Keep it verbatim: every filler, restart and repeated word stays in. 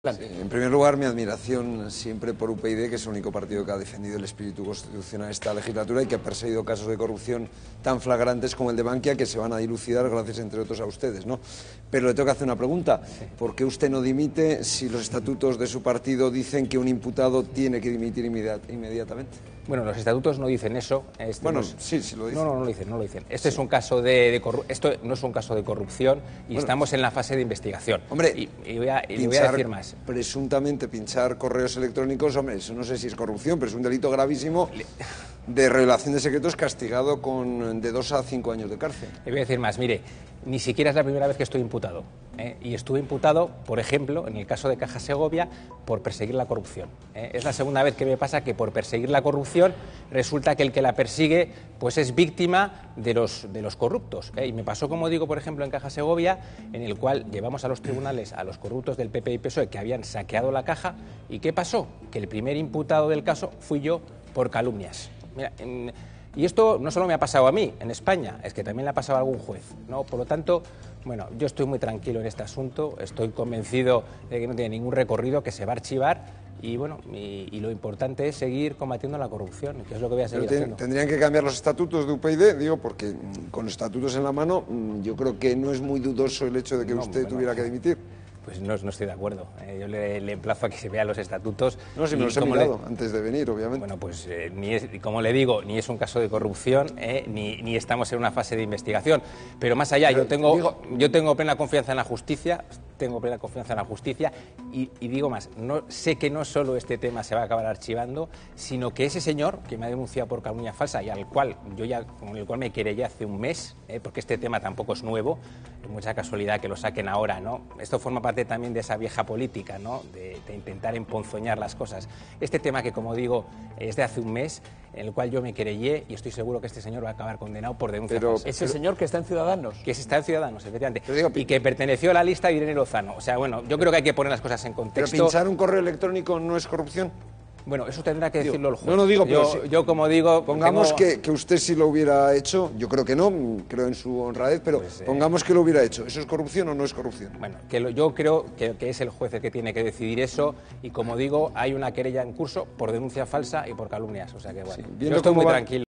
Sí, en primer lugar, mi admiración siempre por U P YD, que es el único partido que ha defendido el espíritu constitucional esta legislatura y que ha perseguido casos de corrupción tan flagrantes como el de Bankia, que se van a dilucidar gracias, entre otros, a ustedes, ¿no? Pero le tengo que hacer una pregunta. ¿Por qué usted no dimite si los estatutos de su partido dicen que un imputado tiene que dimitir inmediat- inmediatamente? Bueno, los estatutos no dicen eso. Este bueno, no es... sí, sí lo dicen. No, no, no lo dicen, no lo dicen. Este sí. es un caso de, de corru... Esto no es un caso de corrupción y bueno, estamos en la fase de investigación. Hombre, y, y, voy, a, y le voy a decir más. Presuntamente pinchar correos electrónicos, hombre, eso no sé si es corrupción, pero es un delito gravísimo de revelación de secretos castigado con de dos a cinco años de cárcel. Le voy a decir más, mire, ni siquiera es la primera vez que estoy imputado. ¿eh? Y estuve imputado, por ejemplo, en el caso de Caja Segovia, por perseguir la corrupción. ¿eh? Es la segunda vez que me pasa que por perseguir la corrupción resulta que el que la persigue pues es víctima de los, de los corruptos. ¿eh? Y me pasó, como digo, por ejemplo, en Caja Segovia, en el cual llevamos a los tribunales a los corruptos del P P y P S O E que habían saqueado la caja. ¿Y qué pasó? Que el primer imputado del caso fui yo por calumnias. Mira, en, y esto no solo me ha pasado a mí, en España, es que también le ha pasado a algún juez, ¿no? Por lo tanto, bueno, yo estoy muy tranquilo en este asunto, estoy convencido de que no tiene ningún recorrido, que se va a archivar y, bueno, y, y lo importante es seguir combatiendo la corrupción, que es lo que voy a seguir Pero haciendo. Tendrían que cambiar los estatutos de U P YD, digo, porque con los estatutos en la mano yo creo que no es muy dudoso el hecho de que no, usted bueno, tuviera que dimitir. Pues no, no estoy de acuerdo. Eh, yo le, le emplazo a que se vean los estatutos. No, si me los he mirado le... antes de venir, obviamente. Bueno, pues eh, ni es, como le digo, ni es un caso de corrupción, eh, ni, ni estamos en una fase de investigación. Pero más allá, Pero, yo tengo, digo... yo tengo plena confianza en la justicia, tengo plena confianza en la justicia y, y digo más, no, sé que no solo este tema se va a acabar archivando, sino que ese señor que me ha denunciado por calumnia falsa y al cual yo ya, con el cual me querellé hace un mes, eh, porque este tema tampoco es nuevo, es mucha casualidad que lo saquen ahora, ¿no? Esto forma parte también de esa vieja política, ¿no? De, de intentar emponzoñar las cosas. Este tema que, como digo, es de hace un mes, en el cual yo me querellé y estoy seguro que este señor va a acabar condenado por denuncia Pero falsa. ese señor que está en Ciudadanos. Que está en Ciudadanos, efectivamente. Digo, y que perteneció a la lista de Irene Lozano. O sea, bueno, yo creo que hay que poner las cosas en contexto. ¿Pero pinchar un correo electrónico no es corrupción? Bueno, eso tendrá que decirlo el juez. No, no digo, pero yo, sí. yo como digo... Pongamos tengo... que, que usted sí lo hubiera hecho, yo creo que no, creo en su honradez, pero pues, eh... pongamos que lo hubiera hecho. ¿Eso es corrupción o no es corrupción? Bueno, que lo, yo creo que, que es el juez el que tiene que decidir eso y, como digo, hay una querella en curso por denuncia falsa y por calumnias. O sea que, bueno, sí, yo estoy muy va... tranquilo.